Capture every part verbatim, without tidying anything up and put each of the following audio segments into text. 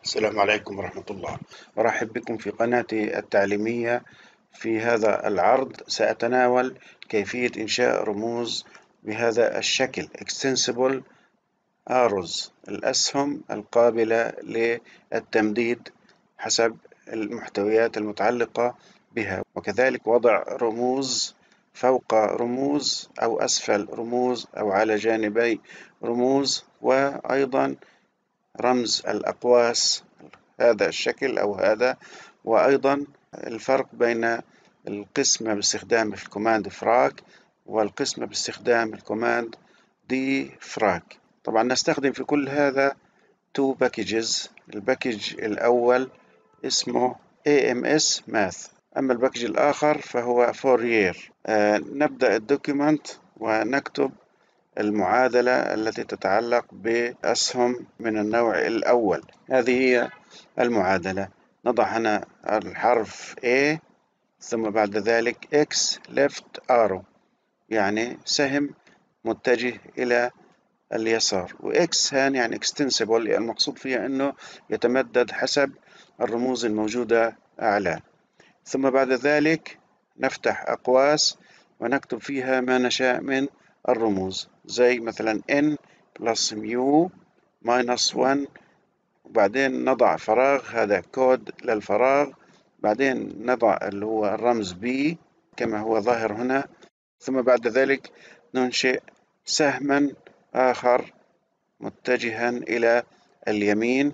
السلام عليكم ورحمة الله. أرحب بكم في قناتي التعليمية. في هذا العرض سأتناول كيفية إنشاء رموز بهذا الشكل Extensible Arrows، الأسهم القابلة للتمديد حسب المحتويات المتعلقة بها، وكذلك وضع رموز فوق رموز أو أسفل رموز أو على جانبي رموز، وأيضا رمز الأقواس هذا الشكل أو هذا، وأيضا الفرق بين القسمة باستخدام الكوماند فراك والقسمة باستخدام الكوماند دي فراك. طبعا نستخدم في كل هذا تو باكجز. الباكج الأول اسمه إيه إم إس Math، أما الباكج الآخر فهو Fourier. آه نبدأ الدوكيمنت ونكتب المعادلة التي تتعلق بأسهم من النوع الأول. هذه هي المعادلة. نضع هنا الحرف A، ثم بعد ذلك X left arrow، يعني سهم متجه إلى اليسار، و X هان يعني extensible، المقصود فيها أنه يتمدد حسب الرموز الموجودة أعلى. ثم بعد ذلك نفتح أقواس ونكتب فيها ما نشاء من الرموز، زي مثلا n plus mu minus one، وبعدين نضع فراغ، هذا كود للفراغ، بعدين نضع اللي هو الرمز B كما هو ظاهر هنا، ثم بعد ذلك ننشئ سهما آخر متجها إلى اليمين،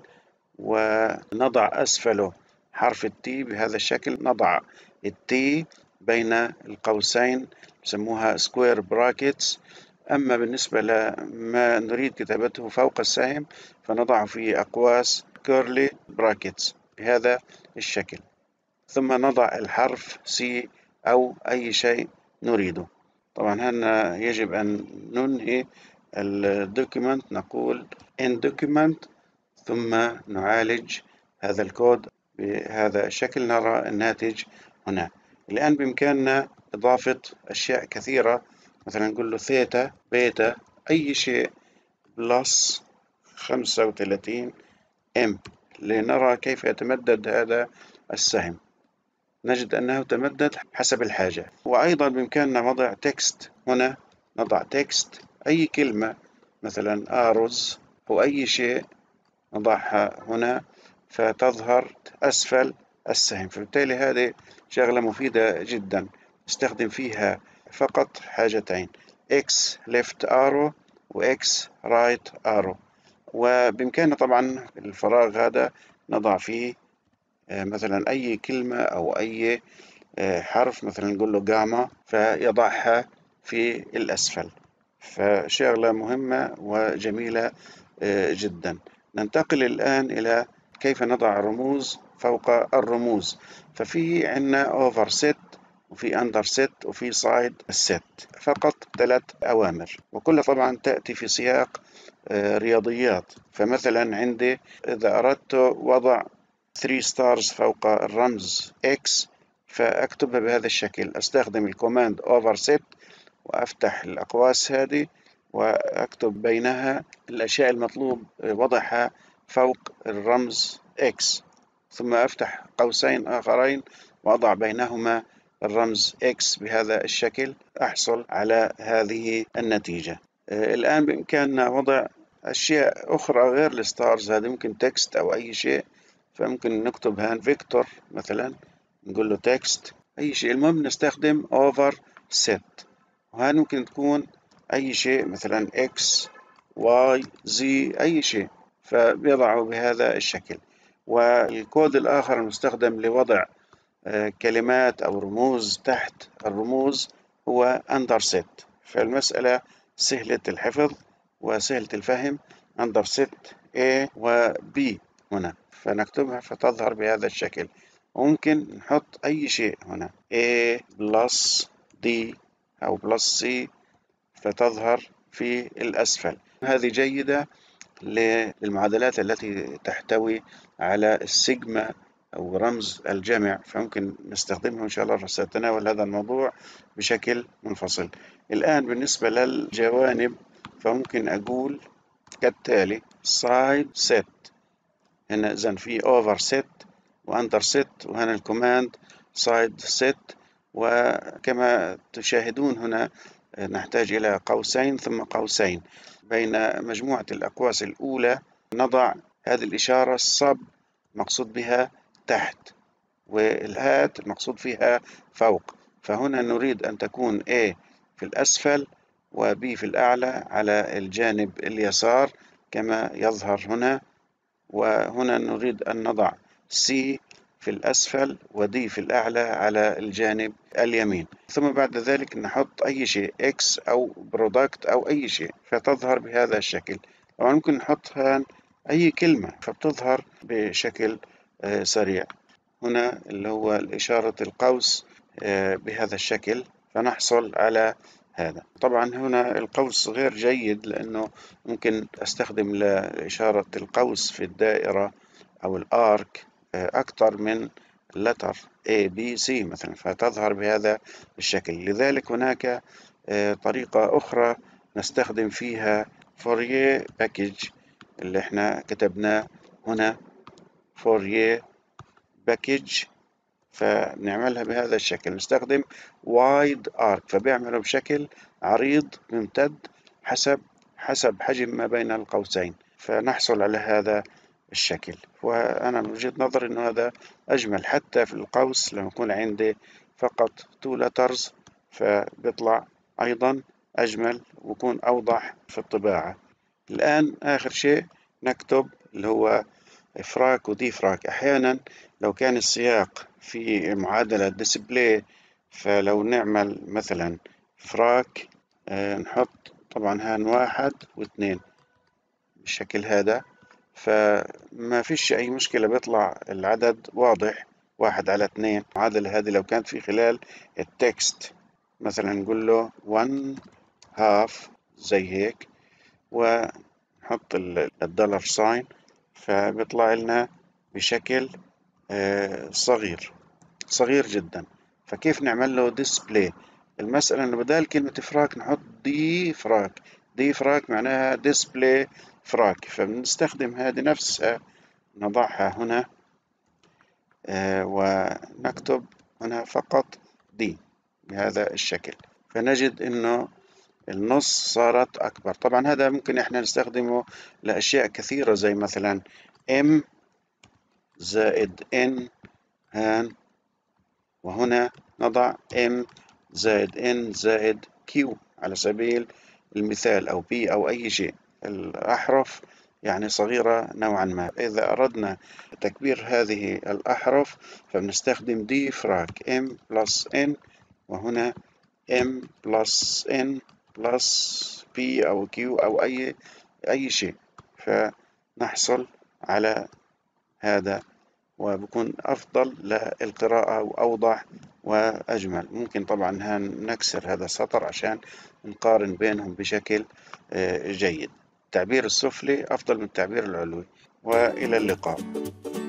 ونضع أسفله حرف التي بهذا الشكل. نضع التي بين القوسين يسموها سكوير براكتس. أما بالنسبة لما نريد كتابته فوق السهم فنضع في أقواس كيرلي براكتس بهذا الشكل، ثم نضع الحرف سي أو أي شيء نريده. طبعا هنا يجب أن ننهي الدوكيمنت، نقول in document، ثم نعالج هذا الكود بهذا الشكل. نرى الناتج هنا. الآن بإمكاننا إضافة أشياء كثيرة، مثلا نقول له ثيتا بيتا أي شيء بلس خمسة وثلاثين إم لنرى كيف يتمدد هذا السهم. نجد أنه تمدد حسب الحاجة. وأيضا بإمكاننا وضع تكست هنا. نضع تكست أي كلمة، مثلا arrows أو أي شيء نضعها هنا فتظهر أسفل السهم. فبالتالي هذه شغلة مفيدة جدا، نستخدم فيها فقط حاجتين، X left arrow و X right arrow. وبإمكاننا طبعا الفراغ هذا نضع فيه مثلا أي كلمة أو أي حرف، مثلا نقول له جاما فيضعها في الأسفل. فشغلة مهمة وجميلة جدا. ننتقل الآن إلى كيف نضع رموز فوق الرموز. ففي عندنا overset وفي underset وفي side set، فقط ثلاث أوامر، وكلها طبعا تأتي في سياق رياضيات. فمثلا عندي إذا أردت وضع ثري stars فوق الرمز X فأكتبها بهذا الشكل. أستخدم الكوماند overset وأفتح الأقواس هذه وأكتب بينها الأشياء المطلوب وضعها فوق الرمز X، ثم أفتح قوسين آخرين وأضع بينهما الرمز X بهذا الشكل، أحصل على هذه النتيجة. الآن بإمكاننا وضع أشياء أخرى غير الستارز، هذا ممكن تكست أو أي شيء، فممكن نكتب هان فيكتور مثلا، نقول له تكست أي شيء، المهم نستخدم overset. وهذا ممكن تكون أي شيء، مثلا X Y Z أي شيء، فبيضعه بهذا الشكل. والكود الآخر المستخدم لوضع كلمات أو رموز تحت الرموز هو underset. فالمسألة سهلة الحفظ وسهلة الفهم. underset A و B هنا، فنكتبها فتظهر بهذا الشكل. وممكن نحط أي شيء هنا A plus D أو plus C فتظهر في الأسفل. هذه جيدة للمعادلات التي تحتوي على السيجما أو رمز الجمع، فممكن نستخدمه إن شاء الله. سأتناول هذا الموضوع بشكل منفصل. الآن بالنسبة للجوانب فممكن أقول كالتالي side set. هنا إذن في overset وunderset، وهنا الكوماند side set. وكما تشاهدون هنا نحتاج إلى قوسين ثم قوسين. بين مجموعة الأقواس الأولى نضع هذه الإشارة sub مقصود بها تحت، والهات مقصود فيها فوق. فهنا نريد أن تكون A في الأسفل و B في الأعلى على الجانب اليسار كما يظهر هنا، وهنا نريد أن نضع C في الأسفل و D في الأعلى على الجانب اليمين. ثم بعد ذلك نحط أي شيء X أو برودكت أو أي شيء فتظهر بهذا الشكل. طبعا ممكن نحطها أي كلمة فبتظهر بشكل سريع. هنا اللي هو إشارة القوس بهذا الشكل فنحصل على هذا. طبعا هنا القوس غير جيد لأنه ممكن أستخدم لإشارة القوس في الدائرة أو الآرك أكثر من letter A B C مثلا فتظهر بهذا الشكل. لذلك هناك طريقة أخرى نستخدم فيها فوريه باكج اللي احنا كتبناه هنا فوريه باكج، فنعملها بهذا الشكل. نستخدم wide arc فبيعمله بشكل عريض ممتد حسب حسب حجم ما بين القوسين فنحصل على هذا الشكل. وأنا من وجهة نظري إنه هذا أجمل حتى في القوس لما يكون عندي فقط two letters فبيطلع أيضا أجمل ويكون أوضح في الطباعة. الآن آخر شيء نكتب اللي هو إفراك ودي إفراك. أحيانا لو كان السياق في معادلة display فلو نعمل مثلا إفراك آه نحط طبعا هان واحد واثنين بالشكل هذا فما فيش أي مشكلة بيطلع العدد واضح واحد على اثنين. المعادلة هذه لو كانت في خلال التكست مثلا نقول له one half زي هيك ونحط الدولار ساين فبيطلع لنا بشكل صغير صغير جدا. فكيف نعمل له ديسبلاي؟ المسألة إنه بدال كلمة فراك نحط دي فراك. دي فراك معناها ديسبلاي فراك، فبنستخدم هذه نفسها نضعها هنا ونكتب هنا فقط دي بهذا الشكل فنجد إنه النص صارت أكبر. طبعا هذا ممكن إحنا نستخدمه لأشياء كثيرة زي مثلا M زائد N هان، وهنا نضع M زائد N زائد Q على سبيل المثال أو P أو أي شيء. الأحرف يعني صغيرة نوعا ما. إذا أردنا تكبير هذه الأحرف فبنستخدم D فراك M plus N، وهنا M plus N plus P أو Q أو أي أي شيء فنحصل على هذا وبكون أفضل للقراءة وأوضح وأجمل. ممكن طبعا نكسر هذا السطر عشان نقارن بينهم بشكل جيد. التعبير السفلي أفضل من التعبير العلوي. وإلى اللقاء.